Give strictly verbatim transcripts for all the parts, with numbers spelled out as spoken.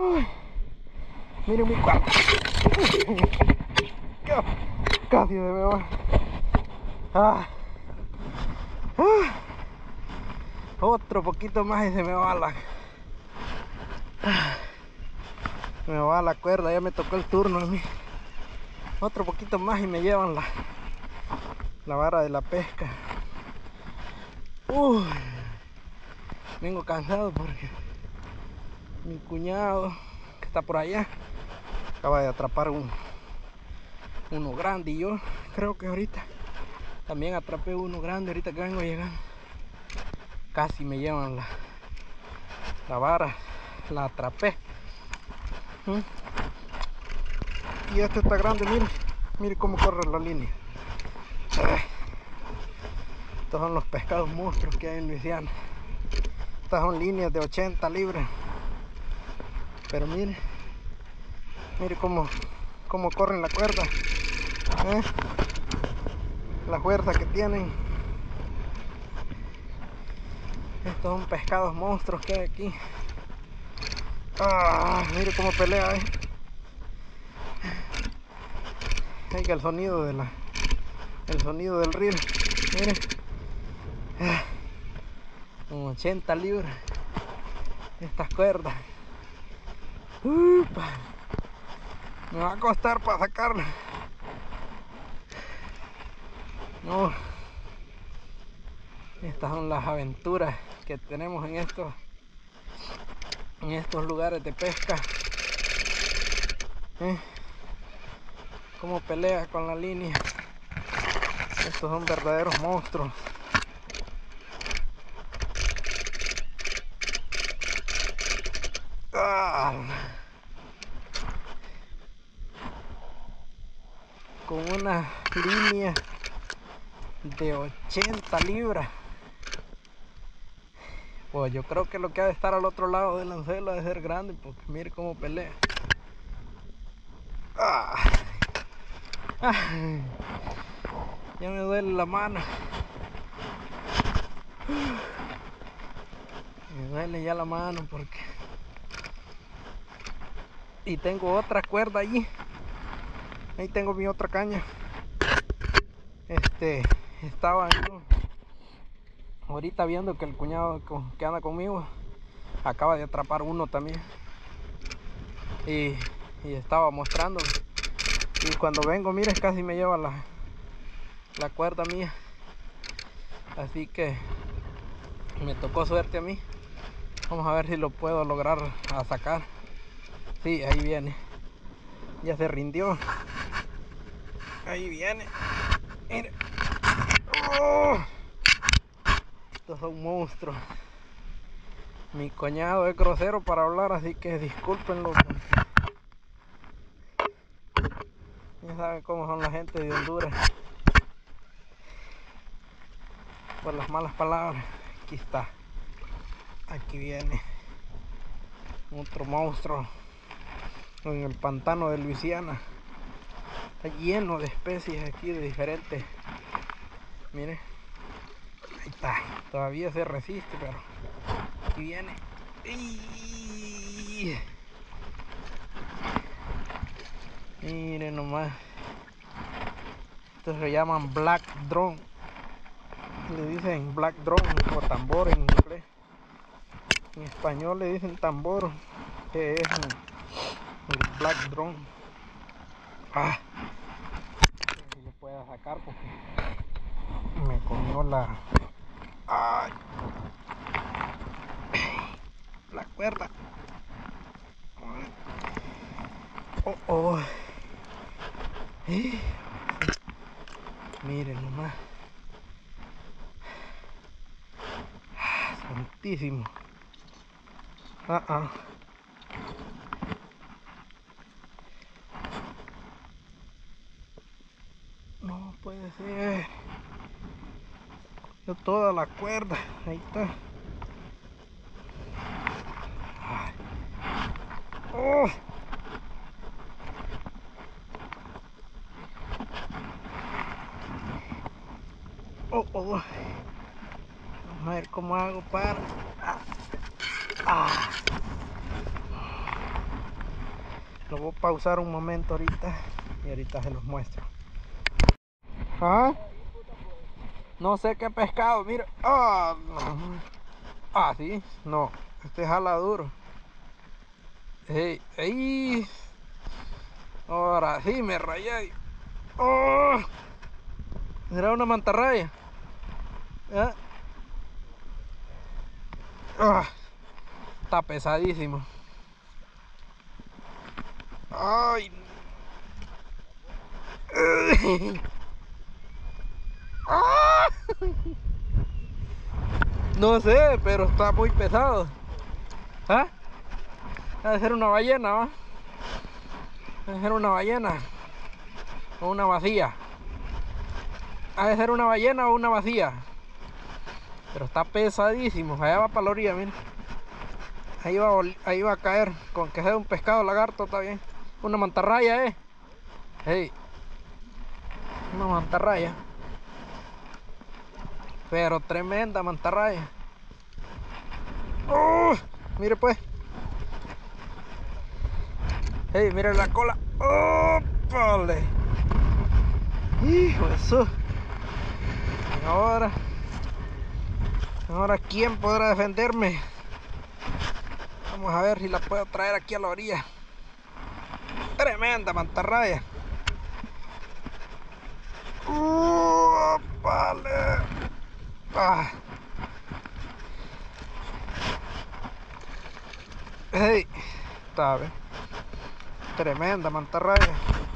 Ay, miren mi cuarto. Casi se me va. Ah. Ah. Otro poquito más y se me va la... Ah. Me va la cuerda, ya me tocó el turno a mí. Otro poquito más y me llevan la, la vara de la pesca. Uy, vengo cansado porque mi cuñado que está por allá acaba de atrapar un, uno grande y yo creo que ahorita también atrapé uno grande. Ahorita que vengo llegando casi me llevan la, la vara, la atrapé. ¿Mm? Y este está grande, mire, mire cómo corre la línea. Estos son los pescados monstruos que hay en Luisiana. Estas son líneas de ochenta libras. Pero mire, mire cómo, cómo corren la cuerda. ¿Eh? La fuerza que tienen. Estos son pescados monstruos que hay aquí. Ah, mire cómo pelea, ¿eh? Oiga el sonido de la, el sonido del río. Mire, ah, con ochenta libras estas cuerdas. Upa, me va a costar para sacarla. No, estas son las aventuras que tenemos en estos, en estos lugares de pesca. ¿Eh? Cómo pelea con la línea. Estos son verdaderos monstruos. Ah. Con una línea de ochenta libras. Pues yo creo que lo que ha de estar al otro lado del anzuelo ha de ser grande, porque mire cómo pelea. Ah. Ah. Ya me duele la mano. Me duele ya la mano porque... Y tengo otra cuerda allí. Ahí tengo mi otra caña. Este, estaba yo ahorita viendo que el cuñado que anda conmigo acaba de atrapar uno también. Y, y estaba mostrando. Y cuando vengo, mire, casi me lleva la, la cuerda mía. Así que me tocó suerte a mí. Vamos a ver si lo puedo lograr a sacar. Sí, ahí viene. Ya se rindió. Ahí viene. Mire. Oh, estos son monstruos. Mi cuñado es grosero para hablar, así que discúlpenlo. Ya saben cómo son la gente de Honduras. Por las malas palabras. Aquí está. Aquí viene. Otro monstruo. En el pantano de Luisiana. Está lleno de especies aquí de diferentes. Mire. Ahí está. Todavía se resiste, pero aquí viene. ¡Y! Miren nomás. Estos se llaman black drum. Le dicen black drum o tambor en inglés. En español le dicen tambor, que es el black drum. Ah, no sé si lo pueda sacar porque me comió la... Ay, la cuerda. Oh, oh. Eh. Miren nomás. Ah, santísimo. Ah, ah. No puede ser. Yo toda la cuerda. Ahí está. Ay. Oh. Oh, oh. Vamos a ver cómo hago para... Ah. Ah. Lo voy a pausar un momento ahorita y ahorita se los muestro. ¿Ah? No sé qué pescado, mira. Ah, no. Ah, sí, no. Este jala duro. Ey, ey. Ahora sí me rayé. Oh. Era una mantarraya. ¿Eh? Ah. Está pesadísimo. Ay. Ah. No sé, pero está muy pesado. ¿Ah? Debe ser una ballena, ¿va? Debe ser una ballena. O una vacía. Debe ser una ballena o una vacía. Pero está pesadísimo. Allá va para la orilla, miren. Ahí va, ahí va a caer. Con que sea un pescado lagarto está bien. Una mantarraya, eh. Hey. Una mantarraya. Pero tremenda mantarraya. Oh, mire pues. Hey, mire la cola. Oh, vale. Hijo de eso. Y ahora. Ahora, ¿quién podrá defenderme? Vamos a ver si la puedo traer aquí a la orilla. Tremenda mantarraya. Uh, vale. Ah. Hey, está bien. Tremenda mantarraya.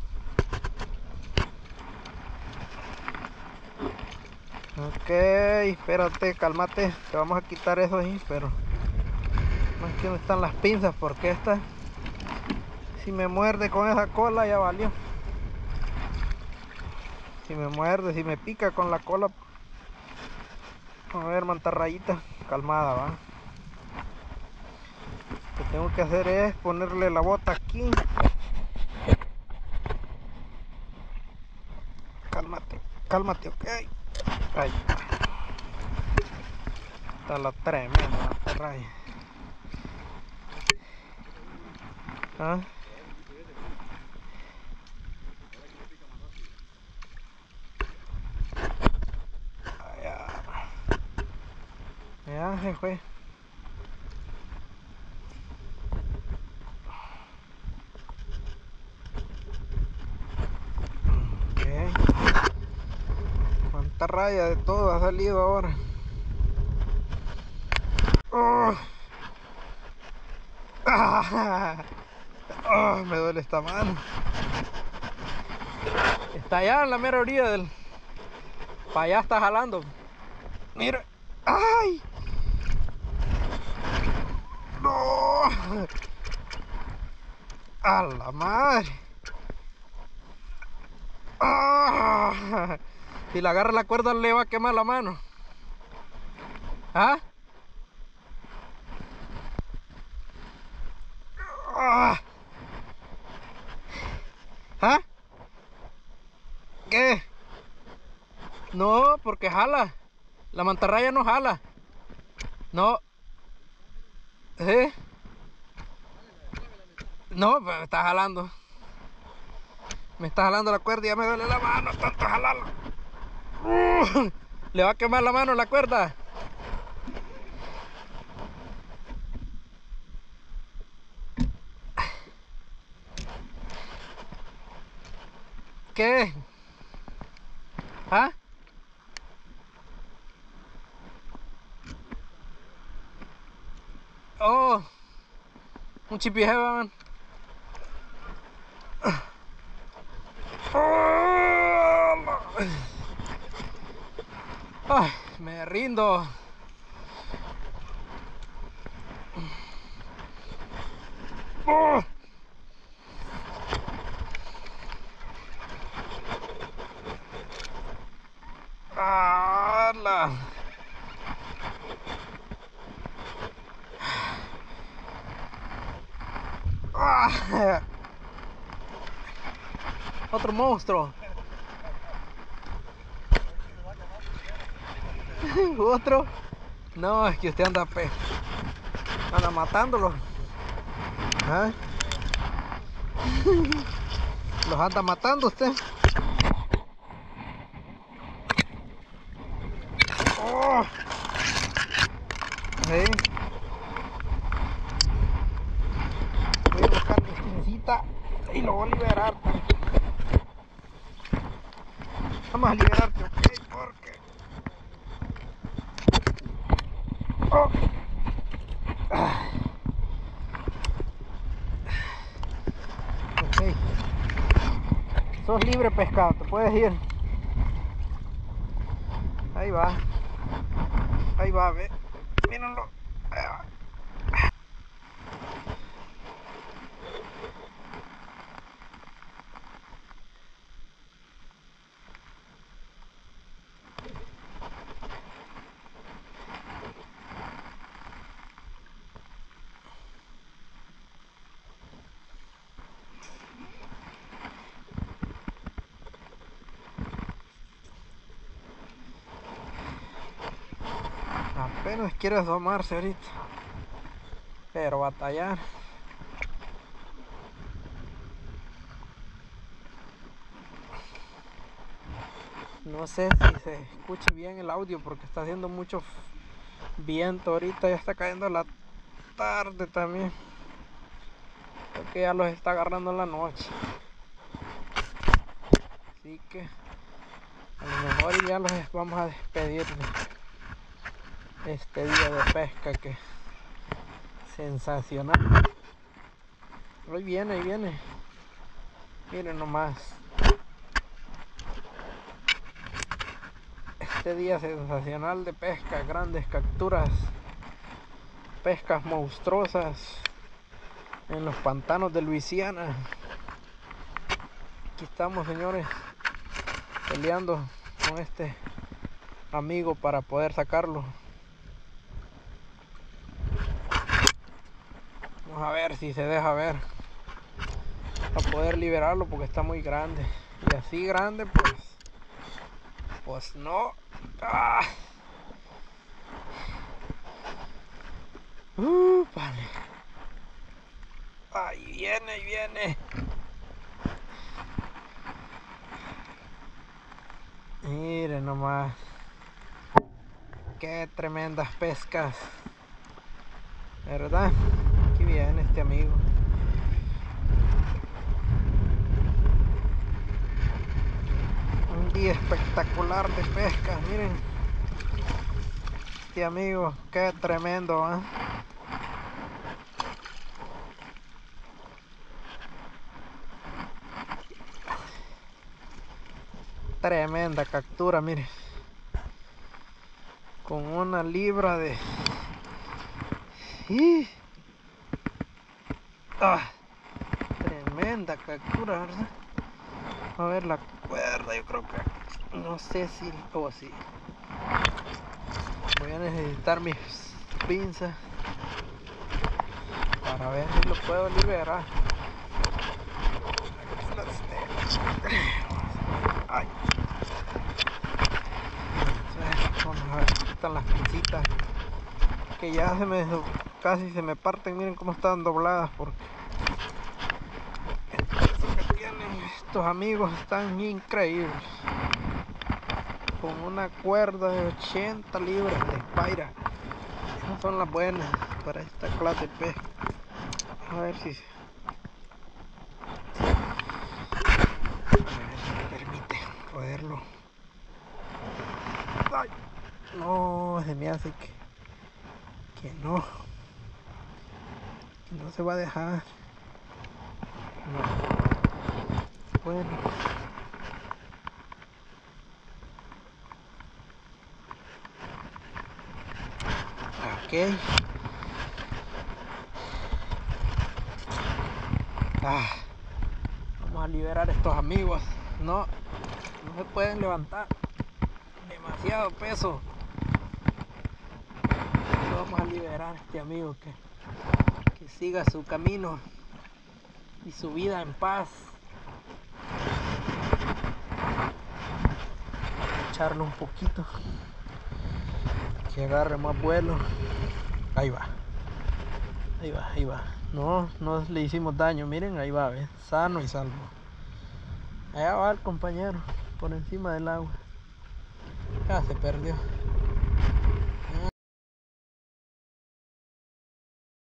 Ok, espérate, cálmate. Te vamos a quitar eso ahí, pero no es que no están las pinzas, porque esta, si me muerde con esa cola, ya valió. Si me muerde, si me pica con la cola. A ver, mantarrayita, calmada, va. Lo que tengo que hacer es ponerle la bota aquí. Cálmate, cálmate, ok. Ahí está la tremenda mantarraya. ¿Ah? Ya se fue. Okay. Mantarraya de todo ha salido ahora. Oh. Ah. Oh, me duele esta mano. Está allá en la mera orilla del... Para allá está jalando. Mira. ¡Ay! ¡No! ¡A la madre! ¡Ah! Si le agarra la cuerda le va a quemar la mano. ¿Ah? ¡Ah! ¿Ah? ¿Qué? No, porque jala. La mantarraya no jala. No. ¿Eh? No, me está jalando. Me está jalando la cuerda y ya me duele la mano, tanto jalarla. Uh, le va a quemar la mano la cuerda. ¿Qué? ¿Ah? Oh, un chipijeva, man. Ay, me rindo. Oh. ¡Hala! Ah. Otro monstruo. Otro. No, es que usted anda pe... anda matándolo. ¿Ah? Los anda matando usted. Oh. Sí. Voy a buscar mi pincita y lo voy a liberar. Vamos a liberarte, ok, porque... Oh. Ah. Ok. Sos libre, pescado, te puedes ir. Ahí va. Ahí va, ve. Mírenlo. Ahí va. Apenas quiere asomarse ahorita, pero batallar. No sé si se escuche bien el audio porque está haciendo mucho viento ahorita, ya está cayendo la tarde también. Creo que ya los está agarrando en la noche. Así que a lo mejor ya los vamos a despedir de este día de pesca que sensacional. Ahí viene, ahí viene. Miren nomás. Este día sensacional de pesca, grandes capturas, pescas monstruosas en los pantanos de Luisiana. Aquí estamos, señores, peleando con este amigo para poder sacarlo. Vamos a ver si se deja ver, para poder liberarlo porque está muy grande. Y así grande, pues, pues no. ¡Ah! Uh, vale. Ahí viene, ahí viene. Miren nomás. Qué tremendas pescas, ¿verdad? Aquí viene este amigo. Un día espectacular de pesca, miren. Este amigo, qué tremendo, ¿eh? Tremenda captura, miren. Con una libra de... ¡Y! ¡Ah! Tremenda captura, ¿verdad? A ver la cuerda, yo creo que... No sé si... o oh, sí. Voy a necesitar mis pinzas para ver si lo puedo liberar. Ay. Vamos a ver, aquí están las pincitas que ya se me casi se me parten. Miren cómo están dobladas porque el peso que tienen estos amigos están increíbles. Con una cuerda de ochenta libras de Spyra. Esas son las buenas para esta clase de pesca. A ver si me permite poderlo. Ay, no, se me hace que que no que no se va a dejar. No. Bueno, ok. Ah, vamos a liberar a estos amigos. No, no se pueden levantar, demasiado peso. Vamos a liberar a este amigo que, que siga su camino y su vida en paz. Echarlo un poquito, que agarre más vuelo. Ahí va, ahí va, ahí va. No, no le hicimos daño, miren, ahí va, ¿ves? Sano y salvo. Allá va el compañero, por encima del agua. Ya se perdió.